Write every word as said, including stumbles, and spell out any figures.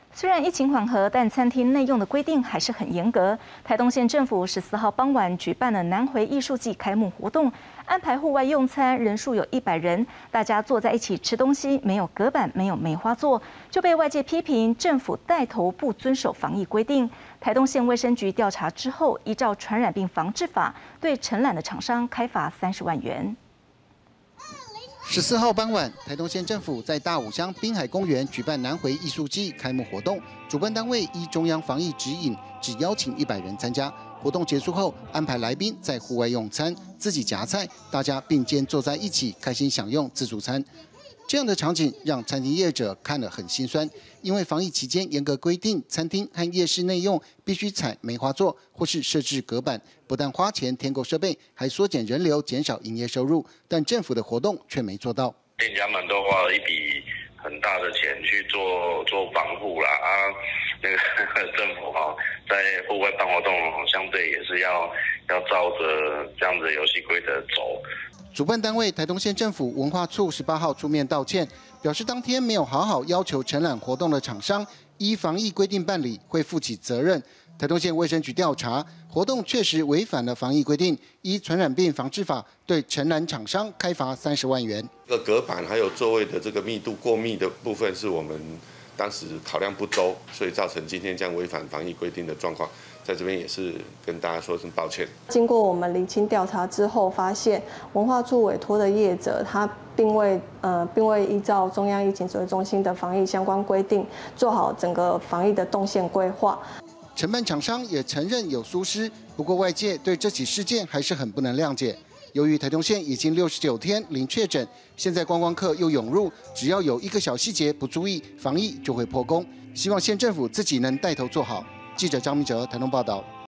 虽然疫情缓和，但餐厅内用的规定还是很严格。台东县政府十四号傍晚举办了南回艺术季开幕活动，安排户外用餐，人数有一百人，大家坐在一起吃东西，没有隔板，没有梅花座，就被外界批评政府带头不遵守防疫规定。台东县卫生局调查之后，依照传染病防治法，对承揽的厂商开罚三十万元。 十四号傍晚，台东县政府在大武乡滨海公园举办南回艺术季开幕活动。主办单位依中央防疫指引，只邀请一百人参加。活动结束后，安排来宾在户外用餐，自己夹菜，大家并肩坐在一起，开心享用自助餐。这样的场景让餐厅业者看了很心酸，因为防疫期间严格规定，餐厅和夜市内用必须采梅花座或是设置隔板，不但花钱添购设备，还缩减人流，减少营业收入。但政府的活动却没做到。 店家们都花了一笔很大的钱去做做防护啦啊，那个政府哈、哦、在户外办活动，相对也是要要照着这样子的游戏规则走。 主办单位台东县政府文化处十八号出面道歉，表示当天没有好好要求承揽活动的厂商依防疫规定办理，会负起责任。台东县卫生局调查，活动确实违反了防疫规定，依传染病防治法对承揽厂商开罚三十万元。 这个隔板还有座位的这个密度过密的部分，是我们当时考量不周，所以造成今天这样违反防疫规定的状况。 在这边也是跟大家说声抱歉。 经过我们厘清调查之后，发现文化处委托的业者，他并未呃并未依照中央疫情指挥中心的防疫相关规定，做好整个防疫的动线规划。 承办厂商也承认有疏失，不过外界对这起事件还是很不能谅解。由于台东县已经六十九天零确诊，现在观光客又涌入，只要有一个小细节不注意，防疫就会破功。希望县政府自己能带头做好。 记者张明哲台东报道。